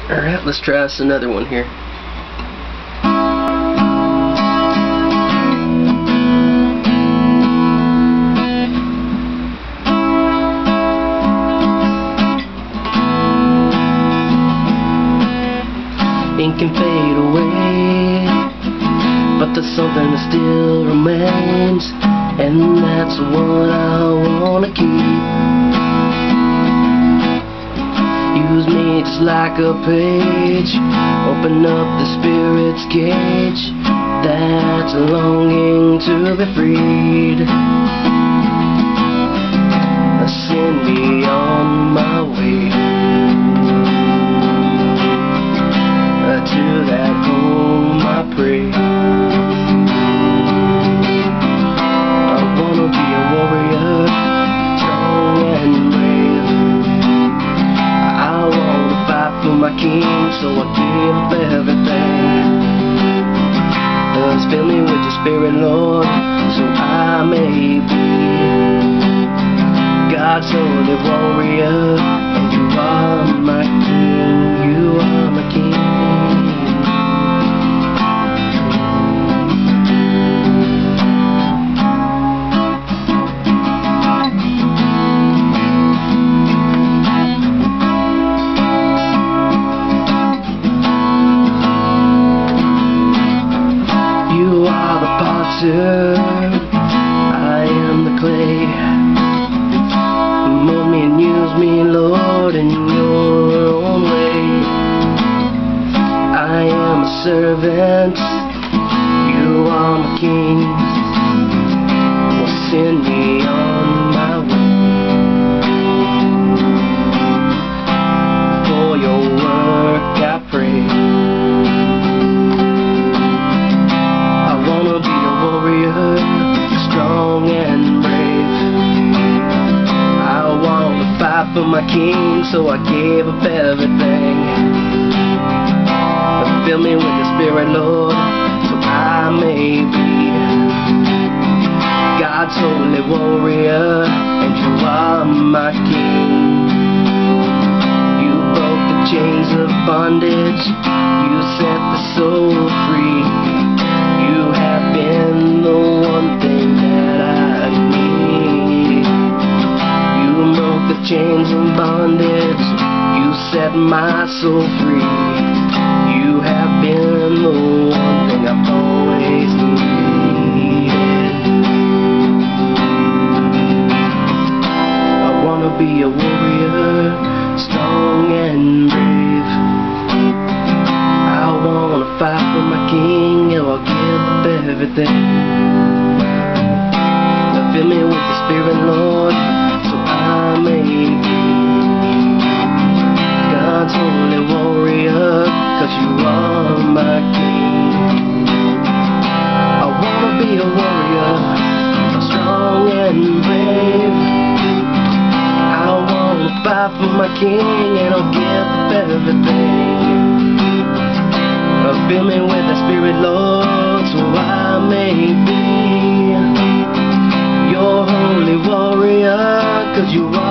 Alright, let's try us another one here. Ink can fade away, but there's something that still remains, and that's what I wanna keep. Use me just like a page, open up the spirit's cage, that's a longing to be freed. Send me on my way to that home I pray. I wanna be a warrior, strong and brave. I wanna fight for my king, so I give up everything. Fill me with your spirit, Lord, so I may be God's holy warrior, and you are my king, you are my king. I am the clay. Mold me and use me, Lord, in your own way. I am a servant, you are my king. Well, send me on my way. For your work I pray. Strong and brave. I want to fight for my king, so I gave up everything. Fill me with the spirit, Lord, so I may be God's holy warrior, and you are my king. You broke the chains of bondage, you set the soul free. You have been the one thing that I need. You broke the chains of bondage, you set my soul free. You have been the one thing I've always needed. I wanna be a warrior, strong and brave. I wanna fight for my king, and I'll give up everything. Fill me with the spirit, Lord, so I may be God's holy warrior, 'cause you are my king. I wanna be a warrior, strong and brave. I wanna fight for my king, and I'll give up everything. Fill me with the spirit, Lord, so I may be your holy warrior, 'cause you are